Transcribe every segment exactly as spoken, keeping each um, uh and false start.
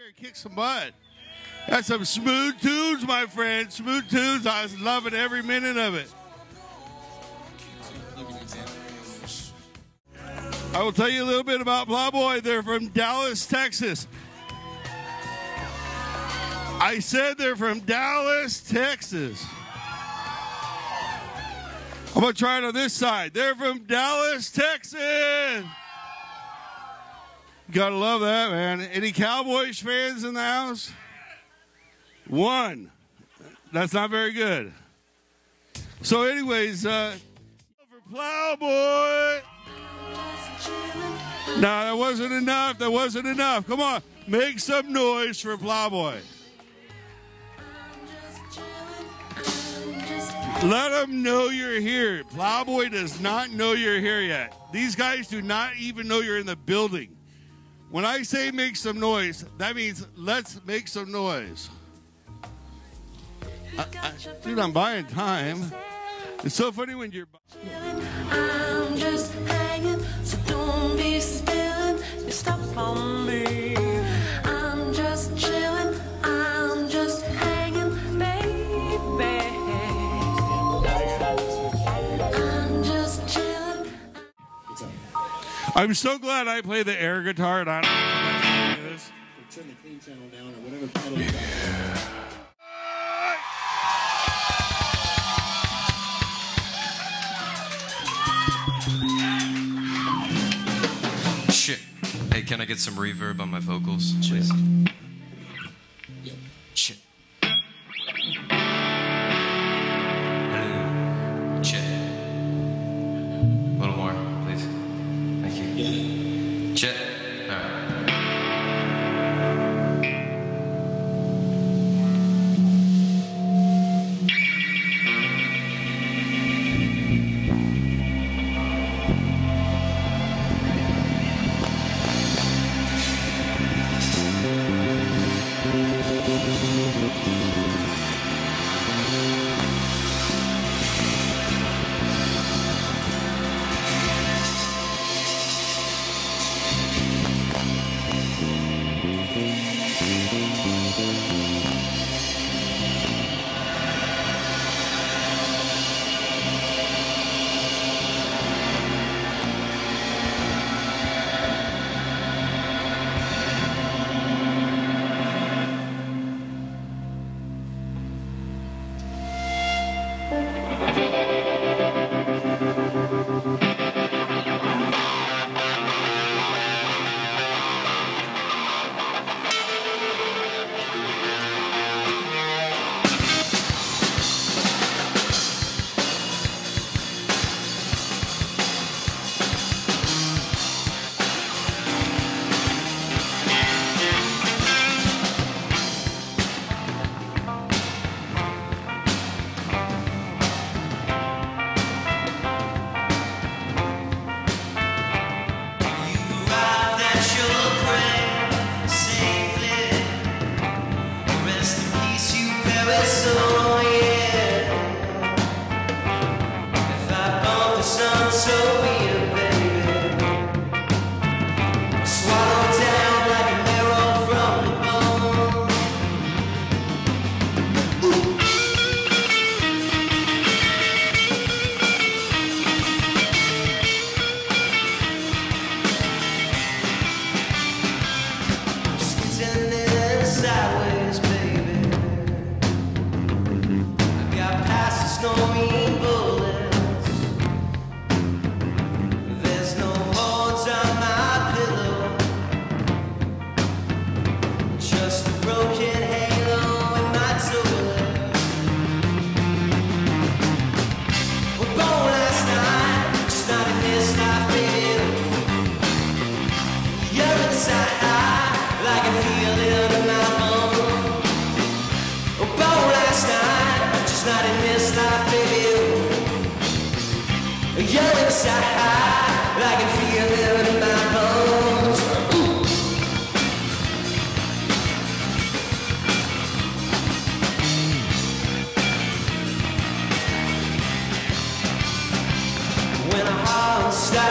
Kick some butt. That's some smooth tunes, my friend. Smooth tunes. I was loving every minute of it. I will tell you a little bit about Plowboy. They're from Dallas, Texas. I said they're from Dallas, Texas. I'm going to try it on this side. They're from Dallas, Texas. Gotta love that, man. Any Cowboys fans in the house? One. That's not very good. So anyways, uh, for Plowboy. No, that wasn't enough. That wasn't enough. Come on. Make some noise for Plowboy. Let them know you're here. Plowboy does not know you're here yet. These guys do not even know you're in the building. When I say make some noise, that means let's make some noise. I, I, dude, I'm buying time. It's so funny when you're... I'm just hanging, so don't be spilling your stuff on me. I'm just chilling, I'm just hanging, baby. I'm just chilling. I'm so glad I play the air guitar and I don't know what this. Turn the clean channel down or whatever pedal you got. Shit. Hey, can I get some reverb on my vocals, please? Yep. Shit. Hello. Shit. A little more, please. Thank you. Yeah. Shit. All right.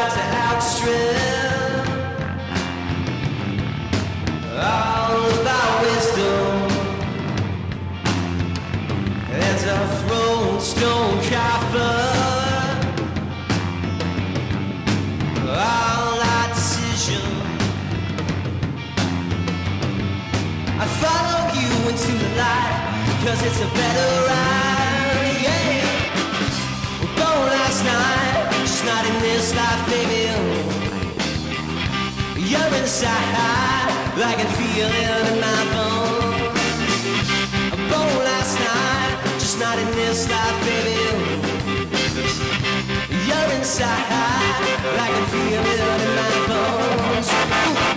All about I follow you into the light, cause it's a better ride, yeah. We're going last night, just not in this life, baby. You're inside, I can feel it in my bones. I'm going last night, just not in this life, baby. You're inside, I can feel it in my bones. Ooh.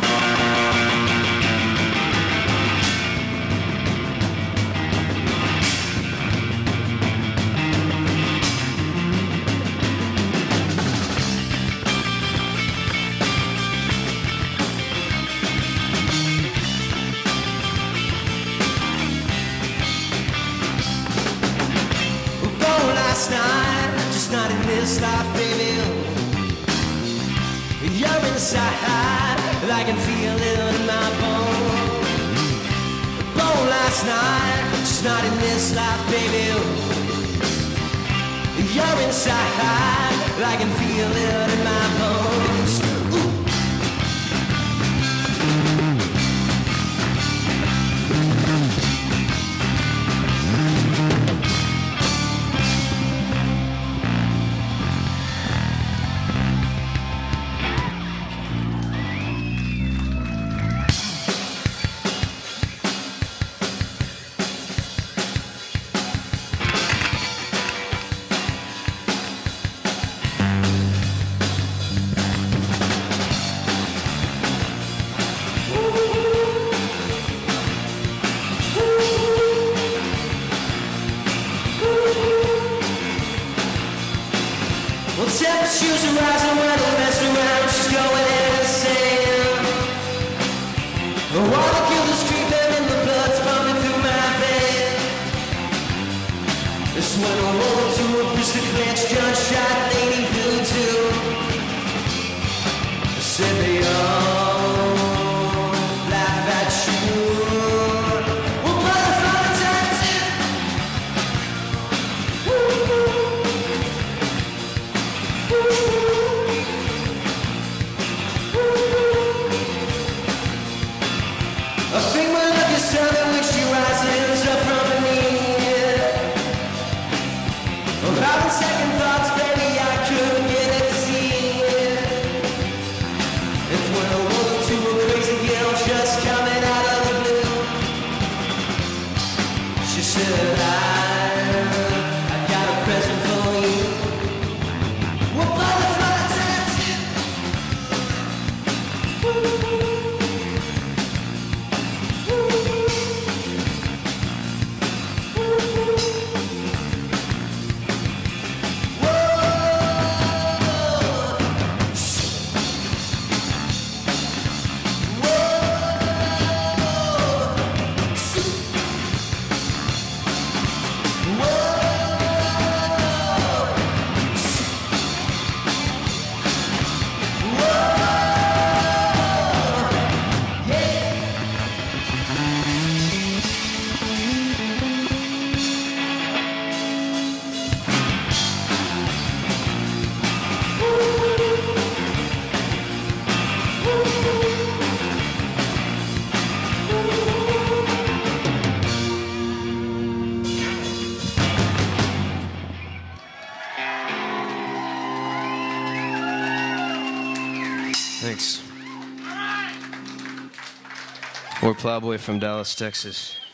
Last night, just not in this life, baby. You're inside, I can feel it in my bones. Born last night, just not in this life, baby. You're inside, I can feel it in my bones. Ooh. Well, temperatures are rising when I mess around, she's going insane. The water killer's creeping and the blood's pumping through my veins. It's when I roll to a pistol clenched gunshot lady voodoo. I said they all laugh at you. Well, butterfly tattoo. Woo. A figment of your sun in which she rises up from beneath. I'm having second thoughts, baby, I couldn't get it to see it. It's when I woke to a crazy girl just coming out of the blue. She said, I, I got a present for you. Well, butterfly tattoo. Thanks. We're Plowboy from Dallas, Texas.